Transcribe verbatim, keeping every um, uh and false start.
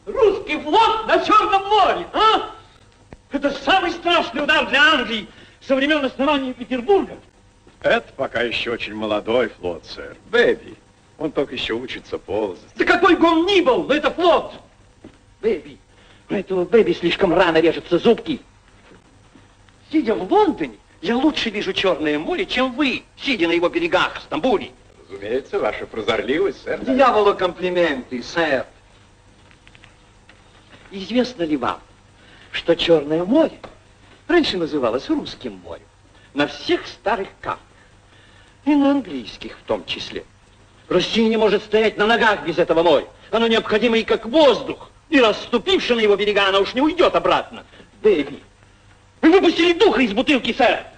Русский флот на Черном море, а? Это самый страшный удар для Англии со времен основания Петербурга. Это пока еще очень молодой флот, сэр. Бэби. Он только еще учится ползать. Да какой бы он ни был, но это флот. Бэби. У этого Бэби слишком рано режутся зубки. Сидя в Лондоне, я лучше вижу Черное море, чем вы, сидя на его берегах в Стамбуле. Разумеется, ваша прозорливость, сэр. Дьяволу комплименты, сэр. Известно ли вам, что Черное море раньше называлось Русским морем на всех старых картах, и на английских в том числе? Россия не может стоять на ногах без этого моря. Оно необходимо ей как воздух. И расступивши на его берега, она уж не уйдет обратно. Бэби, вы выпустили духа из бутылки, сэр.